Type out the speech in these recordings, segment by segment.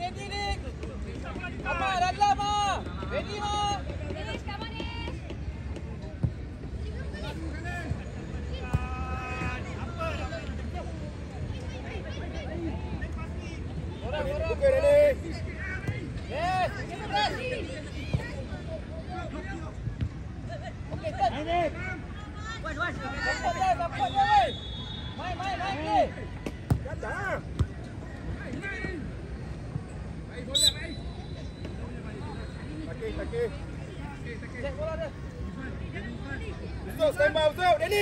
ready, Dik. Amar, dalam ah. Ready, Mak. Manis, Kak Manis. Orang. Okey, ready. Yes, kita press. Okey, start. Support dia, weh. Main, play. Dah. Takik. Set bola dia. Usuk, stand by, usuk. Ready.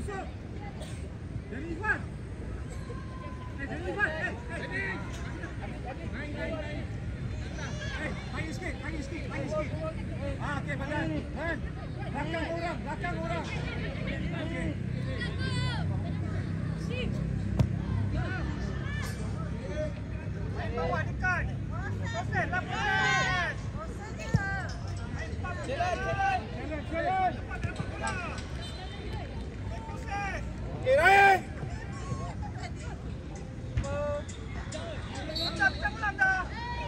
Panggil sikit. Okey, badan. Belakang orang. Okey. Main bawah dekat. Proses lah, proses. Jalan. Okey, Ryan. Macam ulang dah.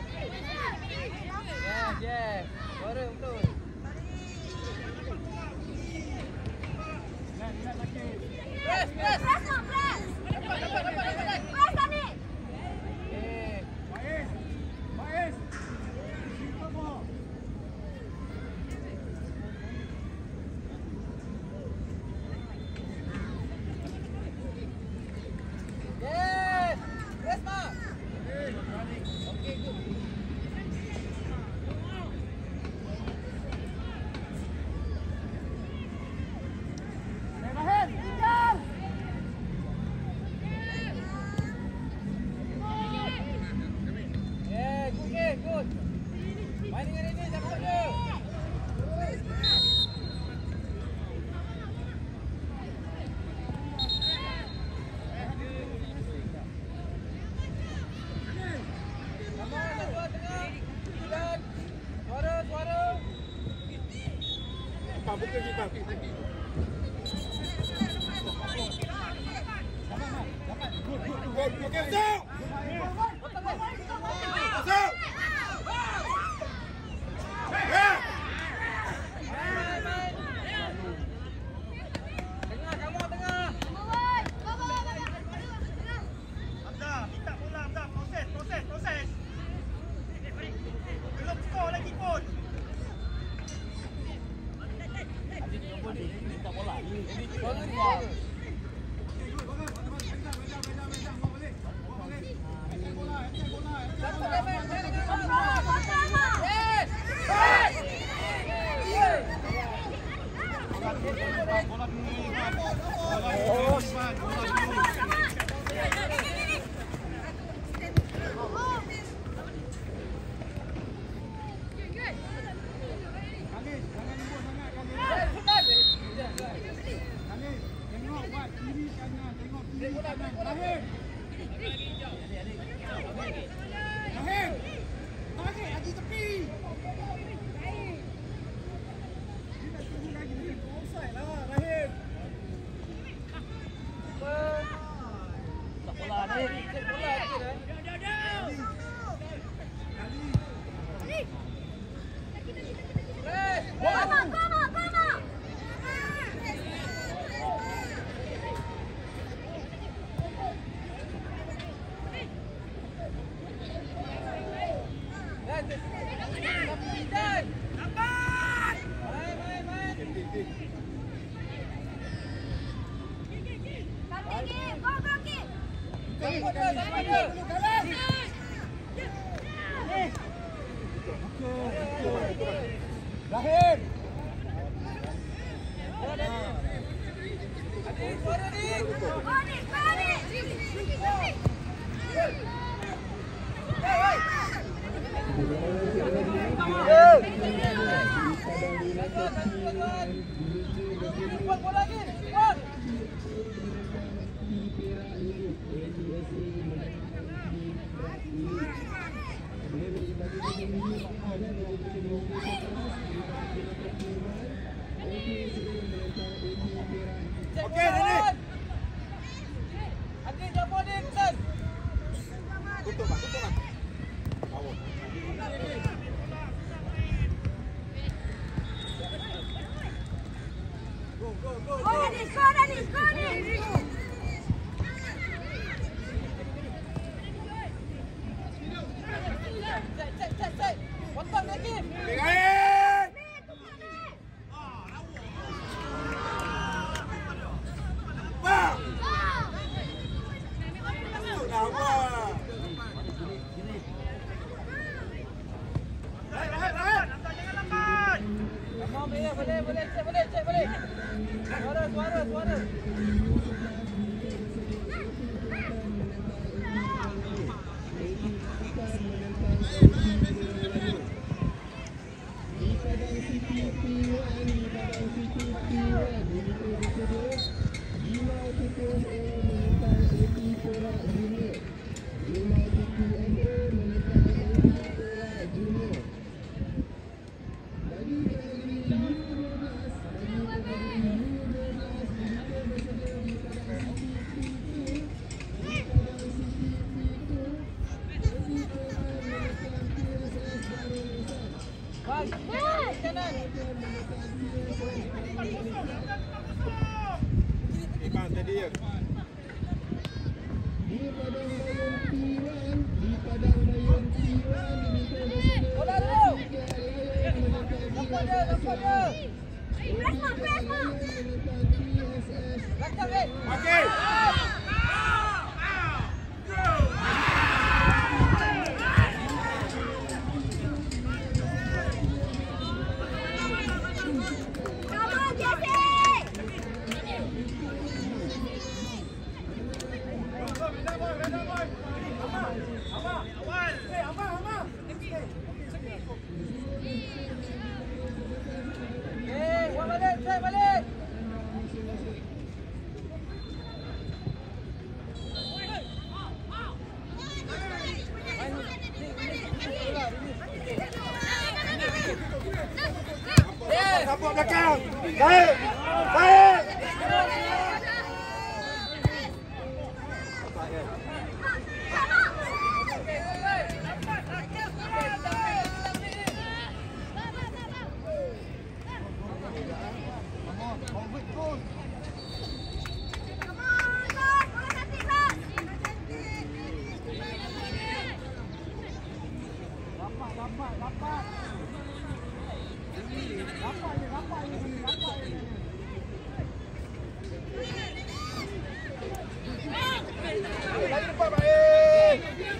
Yes. Suara betul. Press. Press, Mak, press. Dapat. Press, Tani. Faiz. Yes. Press, Mak. Okay, good. Good. Main dengan ini, dapat dia. Sama, tengah. Jalan. Suara. Pak, buka ni, Pak. Good. Okey, usuk. Usuk. Rahim. Okey, Dini. Adik jumpa dia, Intan. Tutup, Pak. Tutup, Pak. Power. Iman tadi ya. Bola dulu. Nampak dia, nampak dia. Press more, press more. Belakang, eh. Okey. Come on, Jesse. Eh, buat balik, set balik. Nampak belakang. Baik. Baik. Lagi depan baik.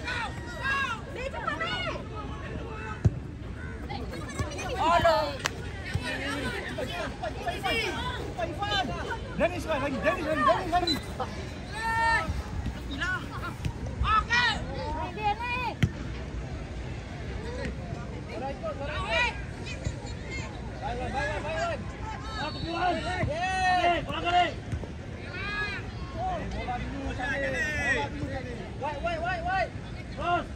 Dennis lagi, Dennis lagi. Wait. Cross.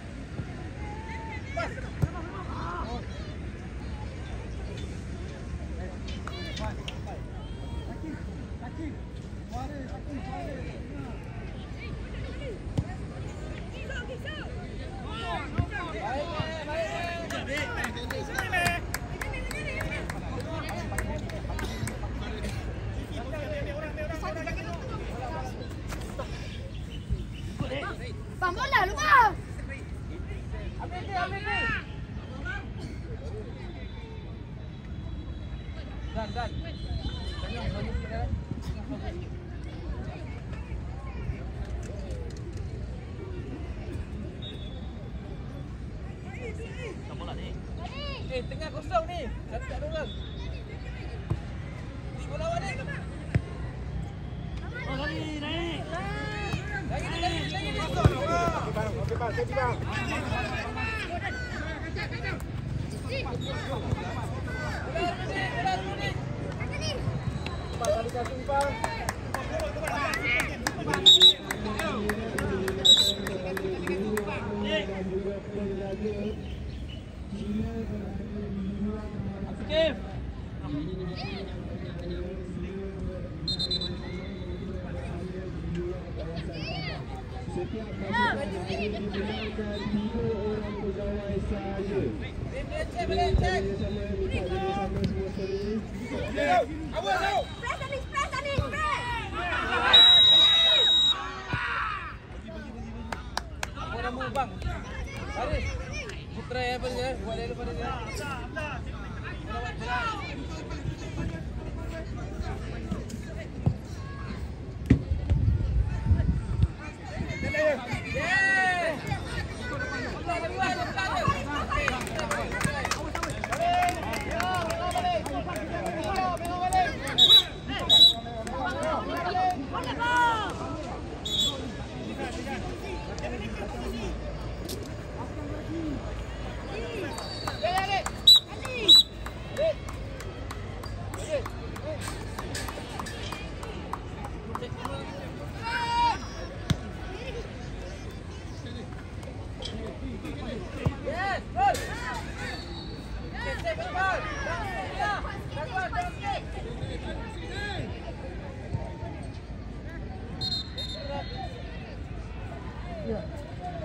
Bang bola lu bang. Ambil ni. Dan. Tengok selalu kita. Tengah kosong ni. Tak ada orang. Di bola awak ni. Oh, naik. Lagi. Okey, bang. Okey, bang. Bola dulu ni. Bang, tadi kasih bang. Okey. Setiap masa digunakan 3 orang pegawai sahaja. Cek. Sama semua sekali. Awal tau. Press Anis, press. Bola mu bang. Haris. Putra apa dia? Buat dia pada dia.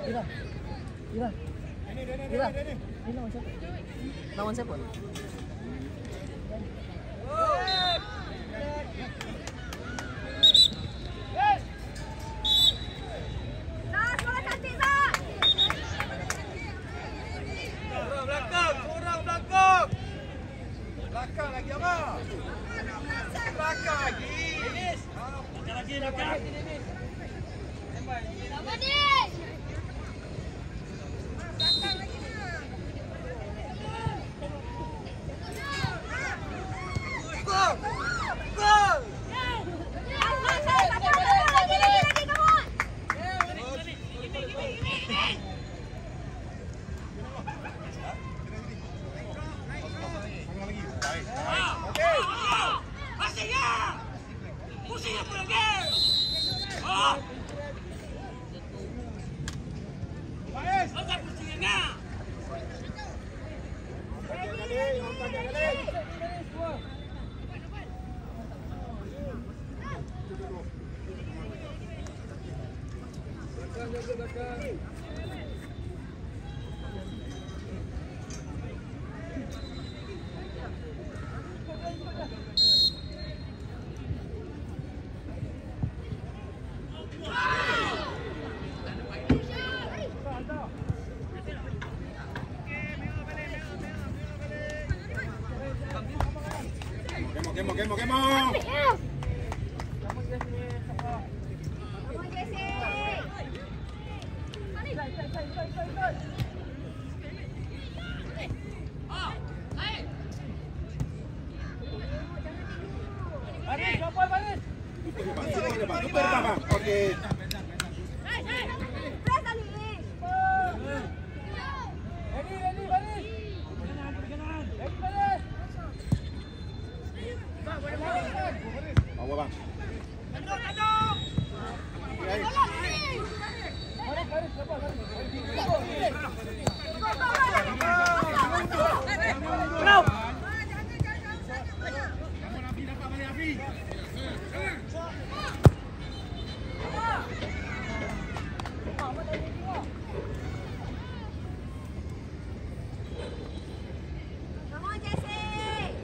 Lawan siapa? Zah, sekolah cantik, Zah. Belakang lagi apa? Belakang lagi. Manis. Kemo. Come on, Jesse. Baris, jumpa Baris. Lupa bang. Okey. Press Ali. Ready Baris. Ready Baris. Bawa bang. Baris, jumpa Baris. Come on, Jesse.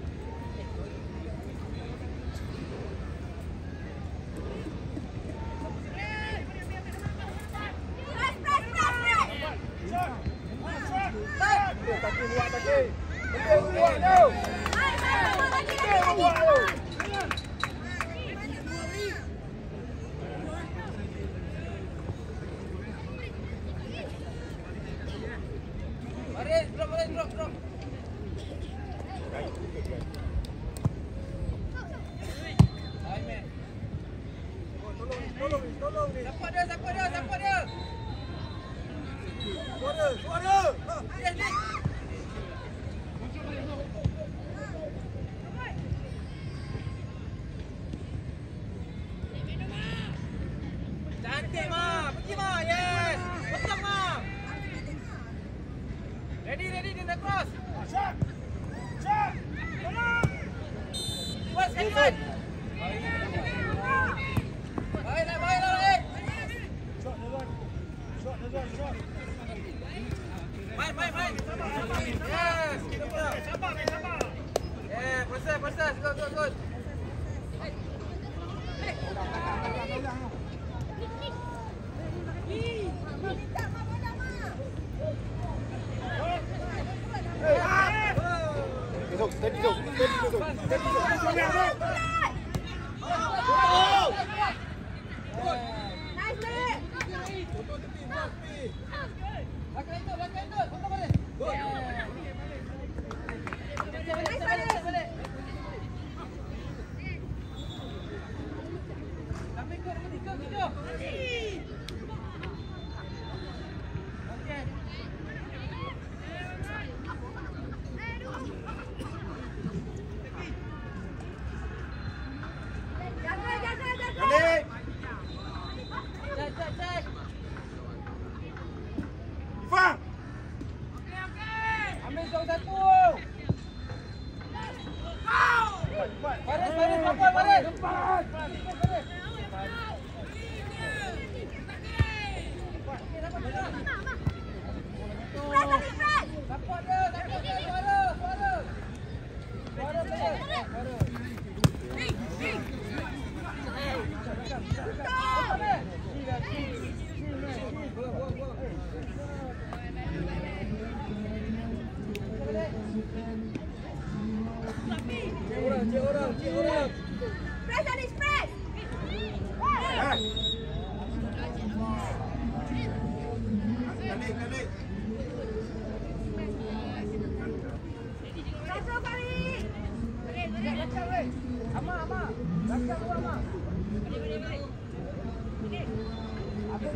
Taki buat taki. Betul buat tau. Betul buat tau. Baris, drop. Hai, man. Tolong ni. Siapa dia? Suara. Yes, yes. Cantik, Ma. Pergi, Ma. Yes. Betul, Ma. Ready, dia nak cross. Shot. Buat sekali, Man. Baik. Shot. Main. Yes. Kita pula. Sabar. Yeah, proses. Good. Steady. Nice, man. Belakang itu. Potong balik. Balik. Sampai ke tiga. Okey. Jaga. Cek. Fang. Ambil satu. Baris, Baris.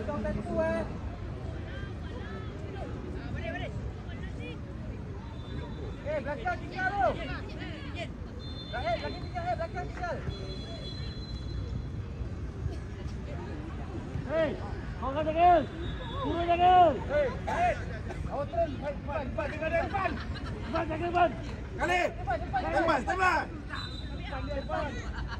kawasan itu belakang tinggal tu. Belakang tinggal, belakang tinggal. Hei, kau kan jangan. Turun jangan. Hei. Awak turun, depan dengan depan. Depan jangan depan. Kali. Tembak, tembak. Depan.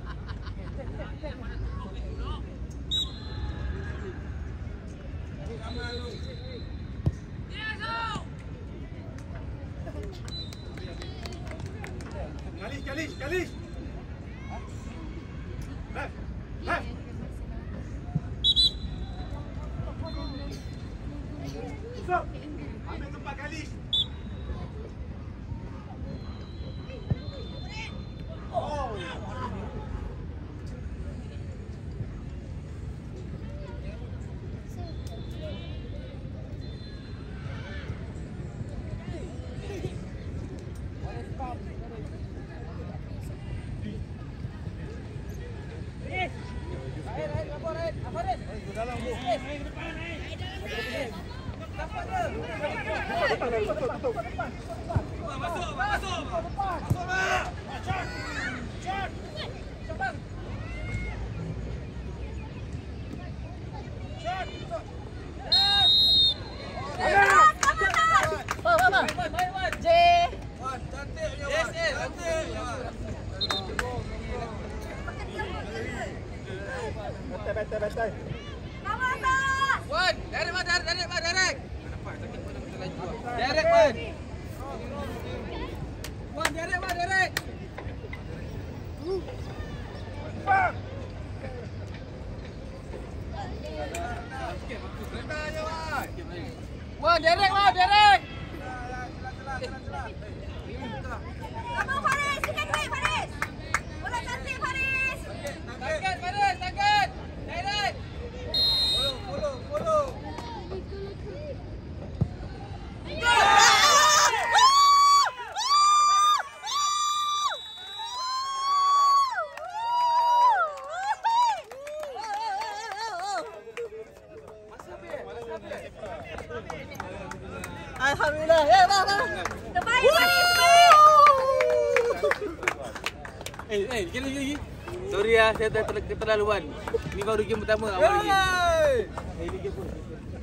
Kalis. Stop. Ambil tempat Kalis. Oh. Betul. Wan, direct. Nampak sakit pun kita laju. Direct Wan. Wan, direct. Wan, direct. Abang Faris, sikit baik Faris. Bola cantik Faris. Target. Direct. Follow. Alhamdulillah. Bang. Terbaik Faris. Lagi. Sorry saya terlaluan. Ni baru game pertama awal lagi. Ini game pun.